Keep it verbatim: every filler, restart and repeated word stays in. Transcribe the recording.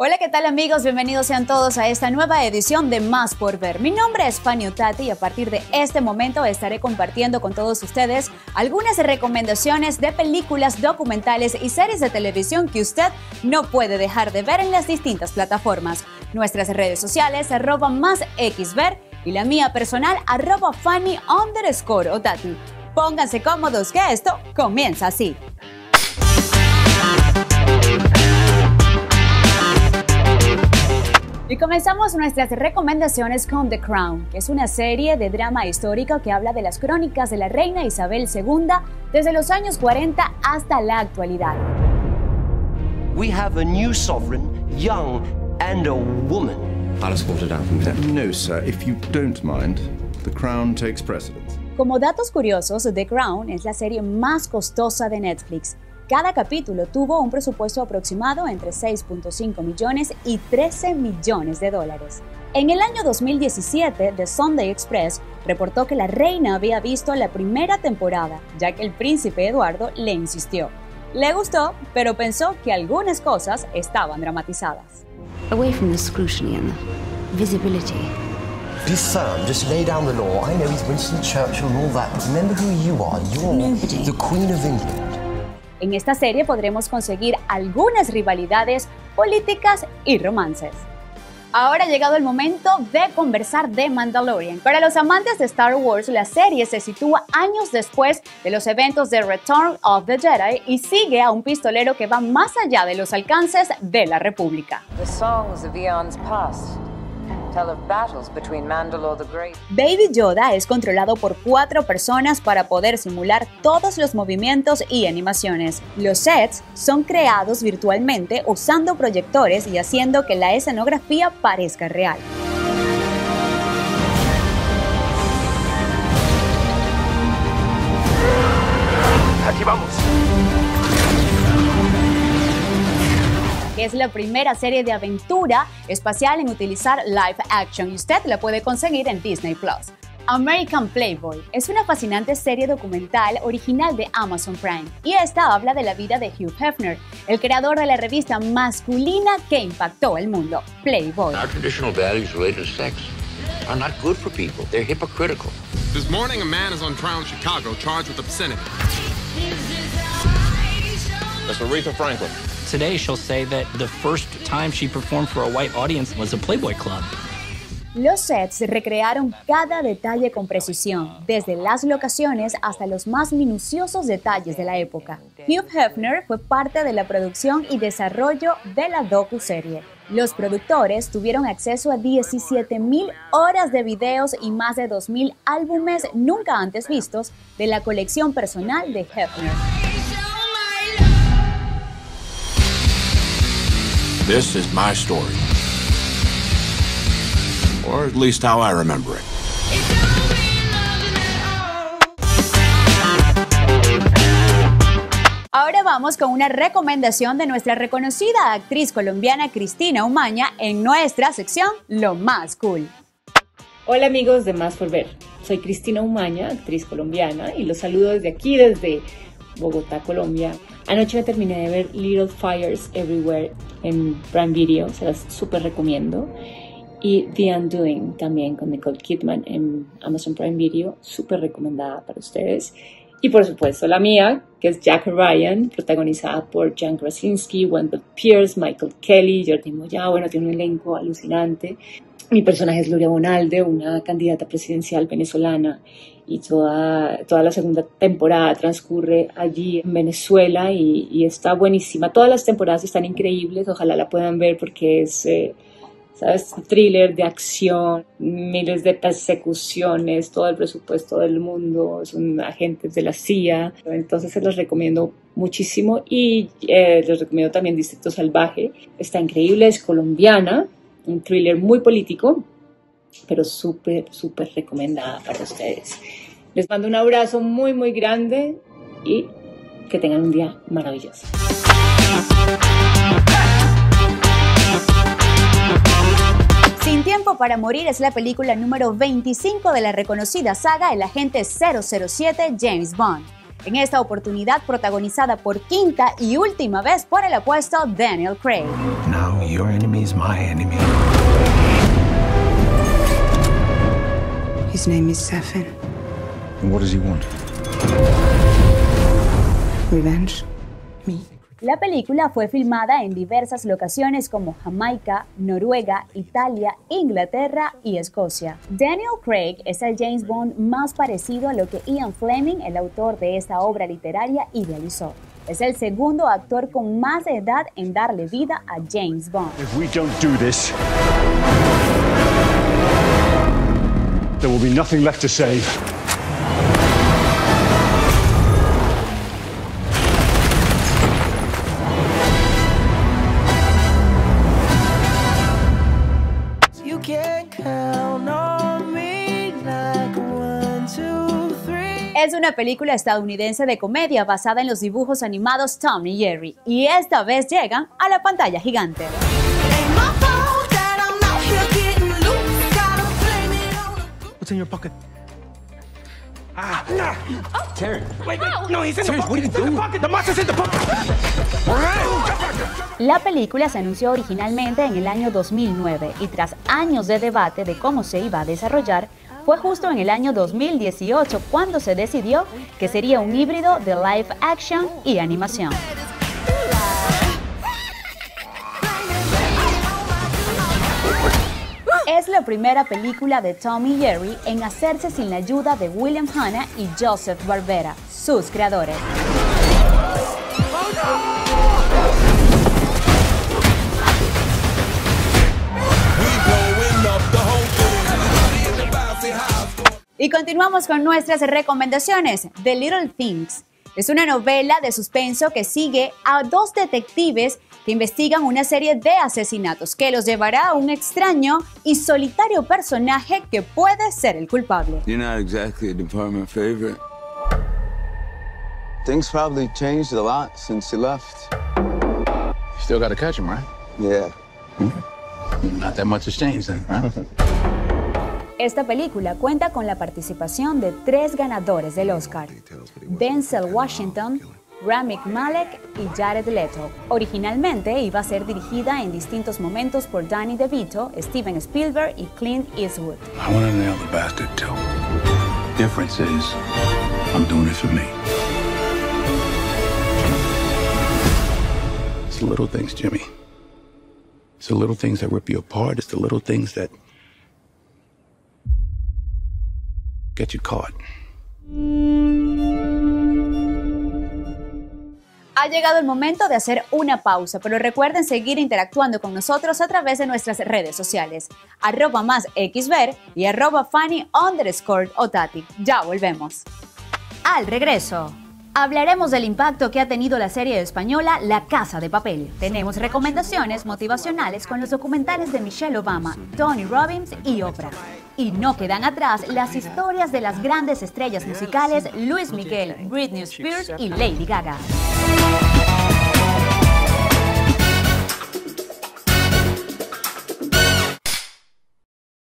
Hola, ¿qué tal amigos? Bienvenidos sean todos a esta nueva edición de Más por Ver. Mi nombre es Fanny Otati y a partir de este momento estaré compartiendo con todos ustedes algunas recomendaciones de películas, documentales y series de televisión que usted no puede dejar de ver en las distintas plataformas. Nuestras redes sociales, arroba más xver y la mía personal, arroba Fanny underscore Otati. Pónganse cómodos que esto comienza así. Y comenzamos nuestras recomendaciones con The Crown, que es una serie de drama histórico que habla de las crónicas de la reina Isabel segunda desde los años cuarenta hasta la actualidad. We have a new sovereign, young and a woman. I'll escort her down from there. No, sir. If you don't mind, The Crown takes precedence. Como datos curiosos, The Crown es la serie más costosa de Netflix. Cada capítulo tuvo un presupuesto aproximado entre seis punto cinco millones y trece millones de dólares. En el año dos mil diecisiete, The Sunday Express reportó que la reina había visto la primera temporada, ya que el príncipe Eduardo le insistió. Le gustó, pero pensó que algunas cosas estaban dramatizadas. Away from the scrutiny and the visibility. Be firm, just lay down the law. I know he's Winston Churchill and all that, but remember who you are. You're Nobody. the Queen of England. En esta serie podremos conseguir algunas rivalidades políticas y romances. Ahora ha llegado el momento de conversar de Mandalorian. Para los amantes de Star Wars, la serie se sitúa años después de los eventos de Return of the Jedi y sigue a un pistolero que va más allá de los alcances de la República. The songs of eons past tell of battles between Mandalore the Great. Baby Yoda es controlado por cuatro personas para poder simular todos los movimientos y animaciones. Los sets son creados virtualmente usando proyectores y haciendo que la escenografía parezca real. Aquí vamos. Es la primera serie de aventura espacial en utilizar live action y usted la puede conseguir en Disney Plus. American Playboy es una fascinante serie documental original de Amazon Prime y esta habla de la vida de Hugh Hefner, el creador de la revista masculina que impactó el mundo, Playboy. Our traditional values related to sex are not good for people. They're hypocritical. This morning, a man is on trial in Chicago charged with obscenity. That's Aretha Franklin. Today she'll say that the first time she performed for a white audience was a Playboy Club. Los sets recrearon cada detalle con precisión, desde las locaciones hasta los más minuciosos detalles de la época. Hugh Hefner fue parte de la producción y desarrollo de la docuserie. Los productores tuvieron acceso a diecisiete mil horas de videos y más de dos mil álbumes nunca antes vistos de la colección personal de Hefner. This is my story. Or at least how I remember it. Ahora vamos con una recomendación de nuestra reconocida actriz colombiana Cristina Umaña en nuestra sección Lo Más Cool. Hola amigos de Más por Ver. Soy Cristina Umaña, actriz colombiana, y los saludo desde aquí, desde Bogotá, Colombia. Anoche me terminé de ver Little Fires Everywhere en Prime Video, se las súper recomiendo. Y The Undoing también con Nicole Kidman en Amazon Prime Video, súper recomendada para ustedes. Y por supuesto la mía, que es Jack Ryan, protagonizada por John Krasinski, Wendell Pierce, Michael Kelly, Jordi Moya. Bueno, tiene un elenco alucinante. Mi personaje es Gloria Bonalde, una candidata presidencial venezolana, y toda, toda la segunda temporada transcurre allí en Venezuela y, y está buenísima. Todas las temporadas están increíbles, ojalá la puedan ver porque es, eh, ¿sabes? Un thriller de acción, miles de persecuciones, todo el presupuesto del mundo, son agentes de la C I A, entonces se los recomiendo muchísimo. Y eh, les recomiendo también Distrito Salvaje, está increíble, es colombiana, un thriller muy político, pero súper, súper recomendada para ustedes. Les mando un abrazo muy, muy grande y que tengan un día maravilloso. Sin tiempo para morir es la película número veinticinco de la reconocida saga El Agente cero cero siete James Bond. en esta oportunidad protagonizada por quinta y última vez por el apuesto Daniel Craig. Now your enemy is my enemy. His name is Safin. And what does he want? Revenge. Me. La película fue filmada en diversas locaciones como Jamaica, Noruega, Italia, Inglaterra y Escocia. Daniel Craig es el James Bond más parecido a lo que Ian Fleming, el autor de esta obra literaria, idealizó. Es el segundo actor con más edad en darle vida a James Bond. If we don't do this, there will be nothing left to save. Es una película estadounidense de comedia basada en los dibujos animados Tom y Jerry, y esta vez llegan a la pantalla gigante. What's in your pocket? Ah, no! Oh. Terry, wait, wait, no, he's in the pocket. What are you doing? The monster's in the pocket. La película se anunció originalmente en el año dos mil nueve y tras años de debate de cómo se iba a desarrollar, fue justo en el año dos mil dieciocho cuando se decidió que sería un híbrido de live action y animación. Es la primera película de Tom y Jerry en hacerse sin la ayuda de William Hanna y Joseph Barbera, sus creadores. Y continuamos con nuestras recomendaciones. The Little Things es una novela de suspenso que sigue a dos detectives que investigan una serie de asesinatos que los llevará a un extraño y solitario personaje que puede ser el culpable. You're not exactly a department favorite. Things probably changed a lot since you left. You still gotta catch him, right? Yeah. Hmm. Not that much has changed then, right? Esta película cuenta con la participación de tres ganadores del Oscar: Denzel Washington, Rami Malek y Jared Leto. Originalmente iba a ser dirigida en distintos momentos por Danny DeVito, Steven Spielberg y Clint Eastwood. I want to nail the bastard too. Difference is, I'm doing it for me. It's the little things, Jimmy. It's the little things that rip you apart. It's the little things that get you caught. Ha llegado el momento de hacer una pausa, pero recuerden seguir interactuando con nosotros a través de nuestras redes sociales, arroba más xver y arroba funny underscore otati. Ya volvemos. Al regreso, hablaremos del impacto que ha tenido la serie española La Casa de Papel. Tenemos recomendaciones motivacionales con los documentales de Michelle Obama, Tony Robbins y Oprah. Y no quedan atrás las historias de las grandes estrellas musicales Luis Miguel, Britney Spears y Lady Gaga.